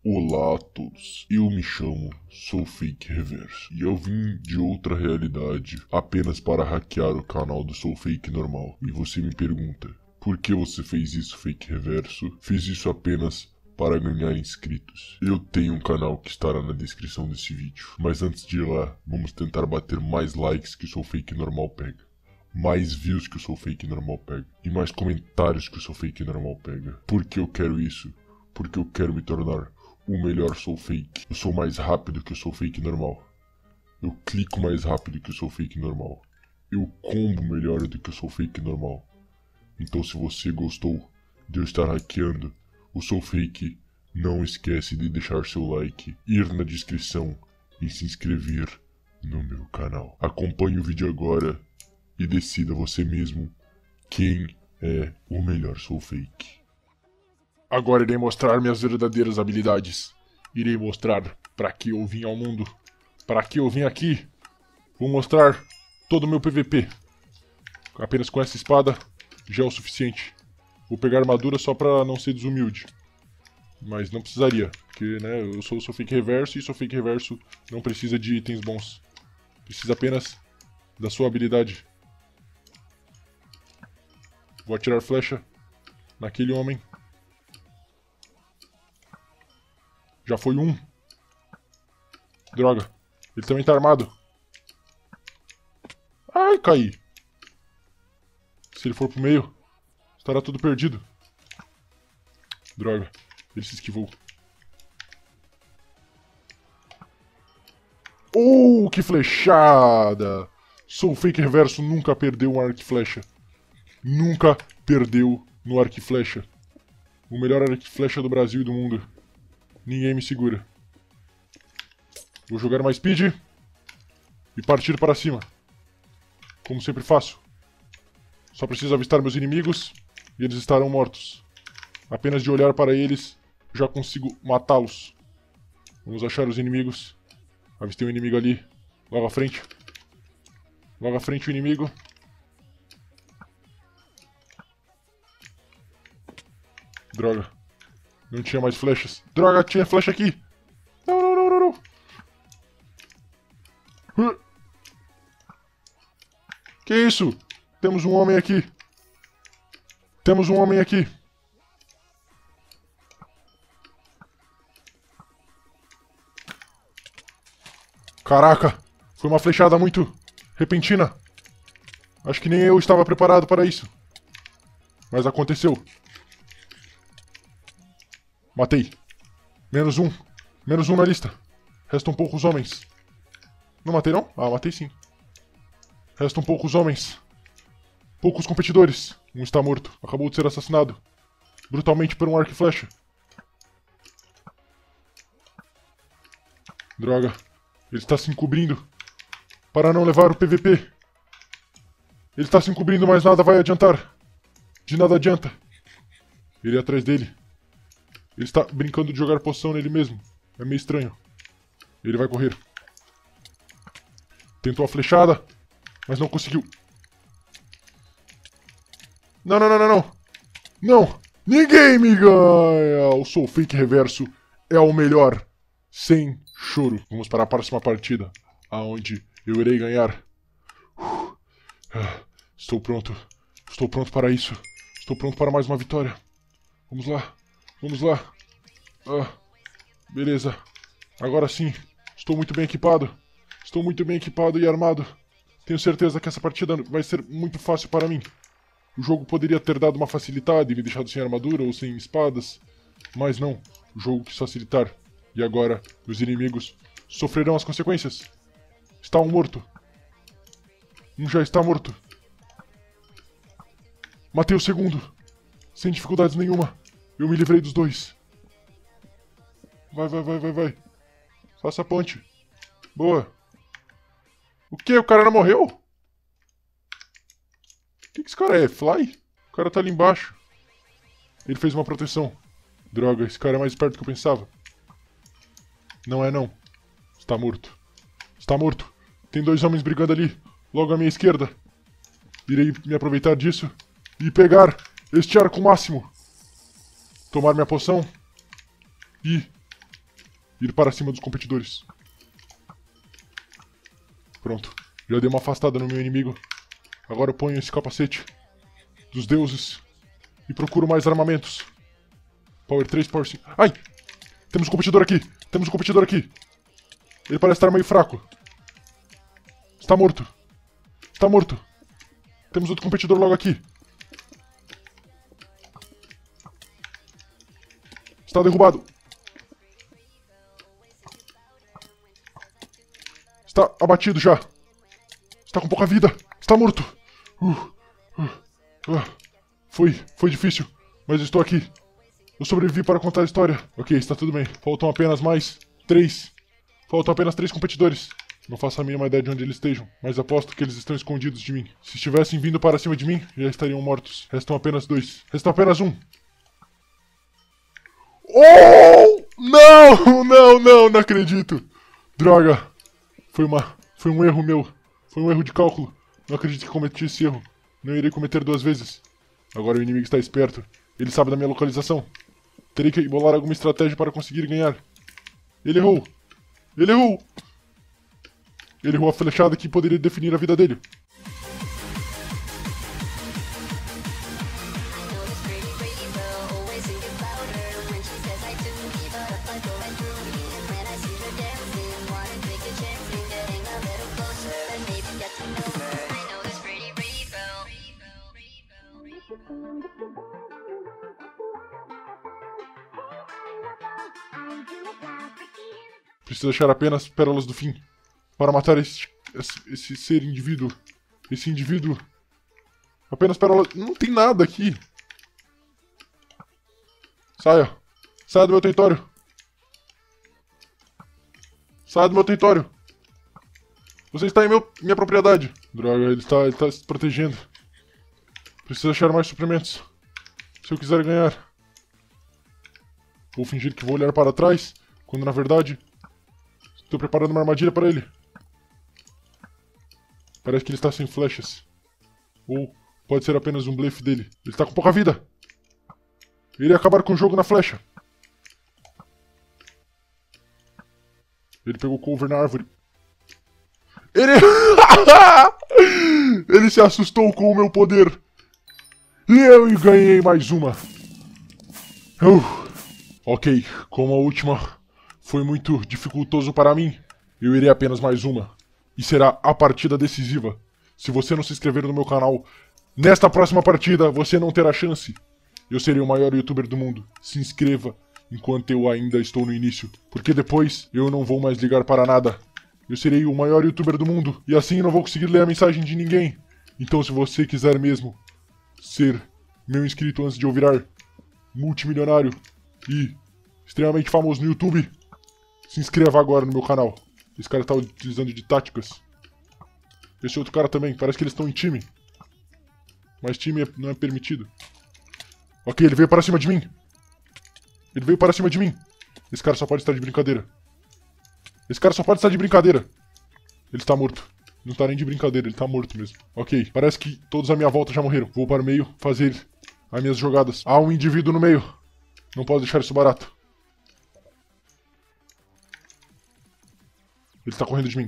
Olá a todos, eu me chamo Soulfake Reverso e eu vim de outra realidade apenas para hackear o canal do Soulfake normal. E você me pergunta, por que você fez isso, Fake Reverso? Fiz isso apenas para ganhar inscritos. Eu tenho um canal que estará na descrição desse vídeo, mas antes de ir lá, vamos tentar bater mais likes que o Soulfake normal pega. Mais views que o Soulfake normal pega. E mais comentários que o Soulfake normal pega. Por que eu quero isso? Porque eu quero me tornar o melhor Soulfake. Eu sou mais rápido que o Soulfake normal. Eu clico mais rápido que o Soulfake normal. Eu combo melhor do que o Soulfake normal. Então se você gostou de eu estar hackeando o Soulfake, não esquece de deixar seu like, ir na descrição e se inscrever no meu canal. Acompanhe o vídeo agora e decida você mesmo quem é o melhor Soulfake. Agora irei mostrar minhas verdadeiras habilidades. Irei mostrar para que eu vim ao mundo. Para que eu vim aqui. Vou mostrar todo o meu PVP. Apenas com essa espada já é o suficiente. Vou pegar armadura só para não ser desumilde. Mas não precisaria. Porque né, eu sou o Soulfake Reverso e Soulfake Reverso não precisa de itens bons. Precisa apenas da sua habilidade. Vou atirar flecha naquele homem. Já foi um. Droga. Ele também tá armado. Ai, caí. Se ele for pro meio, estará tudo perdido. Droga. Ele se esquivou. Oh, que flechada! Soulfake Reverso nunca perdeu um arco e flecha. Nunca perdeu no arco e flecha. O melhor arco e flecha do Brasil e do mundo. Ninguém me segura. Vou jogar mais speed e partir para cima. Como sempre faço. Só preciso avistar meus inimigos e eles estarão mortos. Apenas de olhar para eles, já consigo matá-los. Vamos achar os inimigos. Avistei um inimigo ali, logo à frente. Logo à frente o inimigo. Droga. Não tinha mais flechas. Droga, tinha flecha aqui. Não, não, não, não, não. Que isso? Temos um homem aqui. Temos um homem aqui. Caraca. Foi uma flechada muito repentina. Acho que nem eu estava preparado para isso. Mas aconteceu. Matei. Menos um. Menos um na lista. Restam poucos homens. Não matei não? Ah, matei sim. Restam poucos homens. Poucos competidores. Um está morto. Acabou de ser assassinado. Brutalmente por um arco e flecha. Droga. Ele está se encobrindo. Para não levar o PVP. Ele está se encobrindo, mas nada vai adiantar. De nada adianta. Ele é atrás dele. Ele está brincando de jogar poção nele mesmo. É meio estranho. Ele vai correr. Tentou a flechada, mas não conseguiu. Não, não, não, não, não. Não! Ninguém me ganha! O Soulfake Reverso é o melhor. Sem choro. Vamos para a próxima partida, aonde eu irei ganhar. Estou pronto. Estou pronto para isso. Estou pronto para mais uma vitória. Vamos lá. Vamos lá. Beleza. Agora sim. Estou muito bem equipado. Estou muito bem equipado e armado. Tenho certeza que essa partida vai ser muito fácil para mim. O jogo poderia ter dado uma facilitada e me deixado sem armadura ou sem espadas. Mas não. O jogo quis facilitar. E agora, os inimigos sofrerão as consequências. Está um morto. Um já está morto. Matei o segundo. Sem dificuldades nenhuma. Eu me livrei dos dois. Vai, vai, vai, vai, vai. Faça a ponte. Boa. O que? O cara não morreu? O que esse cara é? Fly? O cara tá ali embaixo. Ele fez uma proteção. Droga, esse cara é mais esperto do que eu pensava. Não é não. Está morto. Está morto. Tem dois homens brigando ali. Logo à minha esquerda. Irei me aproveitar disso e pegar este arco máximo. Tomar minha poção e ir para cima dos competidores. Pronto. Já dei uma afastada no meu inimigo. Agora eu ponho esse capacete dos deuses e procuro mais armamentos. Power 3, Power 5... Ai! Temos um competidor aqui! Temos um competidor aqui! Ele parece estar meio fraco. Está morto. Está morto. Temos outro competidor logo aqui. Está derrubado. Está abatido já. Está com pouca vida. Está morto. Foi difícil, mas estou aqui. Eu sobrevivi para contar a história. Ok, está tudo bem. Faltam apenas mais 3. Faltam apenas 3 competidores. Não faço a mínima ideia de onde eles estejam, mas aposto que eles estão escondidos de mim. Se estivessem vindo para cima de mim, já estariam mortos. Restam apenas 2. Restam apenas 1. Oh! Não acredito. Droga. Foi um erro meu. Foi um erro de cálculo. Não acredito que cometi esse erro. Não irei cometer 2 vezes. Agora o inimigo está esperto. Ele sabe da minha localização. Terei que bolar alguma estratégia para conseguir ganhar. Ele errou. Ele errou. Ele errou a flechada que poderia definir a vida dele. Preciso achar apenas pérolas do fim para matar esse ser indivíduo. Esse indivíduo. Apenas pérolas. Não tem nada aqui. Saia. Saia do meu território. Saia do meu território. Você está em minha propriedade. Droga, ele está se protegendo. Preciso achar mais suprimentos. Se eu quiser ganhar. Vou fingir que vou olhar para trás, quando na verdade estou preparando uma armadilha para ele. Parece que ele está sem flechas. Ou pode ser apenas um blefe dele. Ele está com pouca vida. Ele ia acabar com o jogo na flecha. Ele pegou cover na árvore. Ele se assustou com o meu poder. E eu ganhei mais uma. Ok, como a última foi muito dificultoso para mim, eu irei apenas mais uma. E será a partida decisiva. Se você não se inscrever no meu canal, nesta próxima partida você não terá chance. Eu serei o maior youtuber do mundo. Se inscreva enquanto eu ainda estou no início. Porque depois eu não vou mais ligar para nada. Eu serei o maior youtuber do mundo. E assim não vou conseguir ler a mensagem de ninguém. Então se você quiser mesmo ser meu inscrito antes de eu virar multimilionário e extremamente famoso no YouTube, se inscreva agora no meu canal. Esse cara tá utilizando de táticas. Esse outro cara também, parece que eles estão em time. Mas time não é permitido. Ok, ele veio para cima de mim. Ele veio para cima de mim. Esse cara só pode estar de brincadeira. Esse cara só pode estar de brincadeira. Ele está morto. Não está nem de brincadeira, ele está morto mesmo. Ok, parece que todos à minha volta já morreram. Vou para o meio fazer as minhas jogadas. Há um indivíduo no meio. Não posso deixar isso barato. Ele está correndo de mim.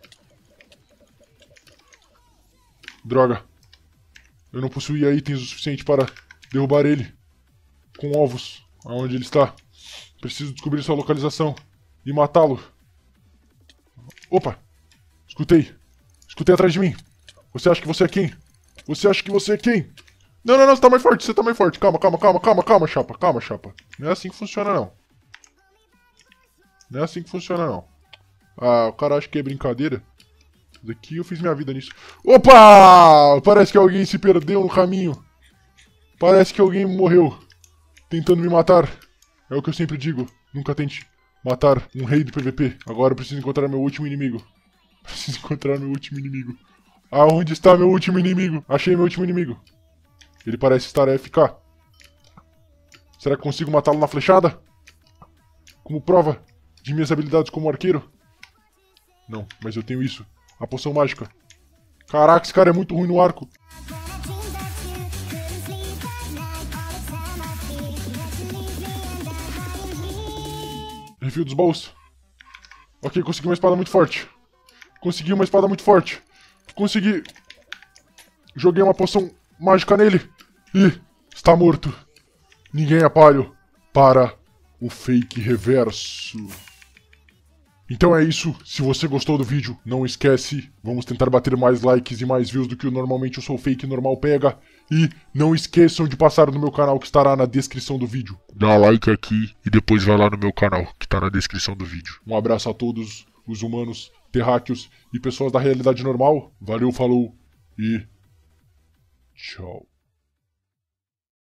Droga. Eu não possuía itens o suficiente para derrubar ele com ovos. Aonde ele está. Preciso descobrir sua localização e matá-lo. Opa! Escutei. Escutei atrás de mim. Você acha que você é quem? Você acha que você é quem? Não, você tá mais forte, você tá mais forte. Calma, chapa. Calma, chapa. Não é assim que funciona, não. Não é assim que funciona, não. Ah, o cara acha que é brincadeira. Daqui eu fiz minha vida nisso. Opa! Parece que alguém se perdeu no caminho. Parece que alguém morreu tentando me matar. É o que eu sempre digo. Nunca tente matar um rei do PVP. Agora eu preciso encontrar meu último inimigo. Preciso encontrar meu último inimigo. Aonde está meu último inimigo? Achei meu último inimigo. Ele parece estar AFK. Será que consigo matá-lo na flechada? Como prova de minhas habilidades como arqueiro? Não, mas eu tenho isso. A poção mágica. Caraca, esse cara é muito ruim no arco. refil dos baús. Ok, consegui uma espada muito forte. Consegui uma espada muito forte. Consegui. Joguei uma poção mágica nele. E está morto. Ninguém é páreo para o fake reverso. Então é isso, se você gostou do vídeo, não esquece, vamos tentar bater mais likes e mais views do que normalmente o Sou Fake normal pega. E não esqueçam de passar no meu canal que estará na descrição do vídeo. Dá like aqui e depois vai lá no meu canal, que tá na descrição do vídeo. Um abraço a todos os humanos, terráqueos e pessoas da realidade normal. Valeu, falou e tchau.